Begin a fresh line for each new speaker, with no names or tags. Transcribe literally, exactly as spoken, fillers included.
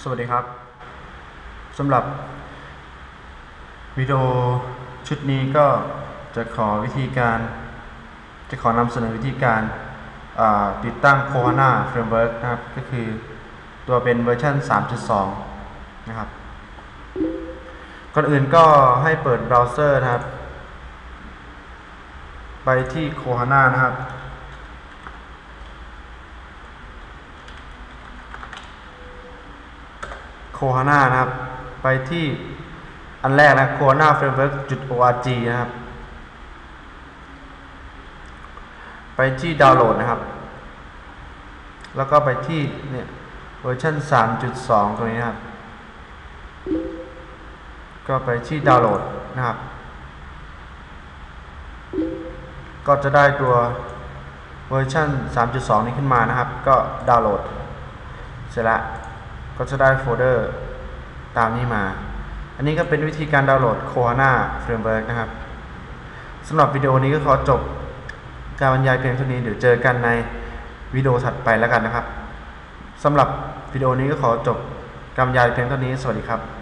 สวัสดีครับสำหรับวิดีโอชุดนี้ก็จะขอวิธีการจะขอนำเสนอวิธีการติดตั้ง Kohana Framework นะครับก็คือตัวเป็นเวอร์ชัน สามจุดสอง นะครับก่อนอื่นก็ให้เปิดเบราว์เซอร์นะครับไปที่ Kohana นะครับKohana นะครับไปที่อันแรกนะ kohana framework จุด ออ อาร์ จี นะครับไปที่ดาวน์โหลดนะครับแล้วก็ไปที่เนี่ยเวอร์ชัน สามจุดสอง ตรงนี้นะครับก็ไปที่ดาวน์โหลดนะครับก็จะได้ตัวเวอร์ชัน สามจุดสอง นี้ขึ้นมานะครับก็ดาวน์โหลดเสร็จแล้วก็จะได้โฟลเดอร์ตามนี้มาอันนี้ก็เป็นวิธีการดาวน์โหลด Kohana Framework นะครับสำหรับวิดีโอนี้ก็ขอจบการบรรยายเพียงเท่านี้เดี๋ยวเจอกันในวิดีโอถัดไปแล้วกันนะครับสำหรับวิดีโอนี้ก็ขอจบการบรรยายเพียงเท่านี้สวัสดีครับ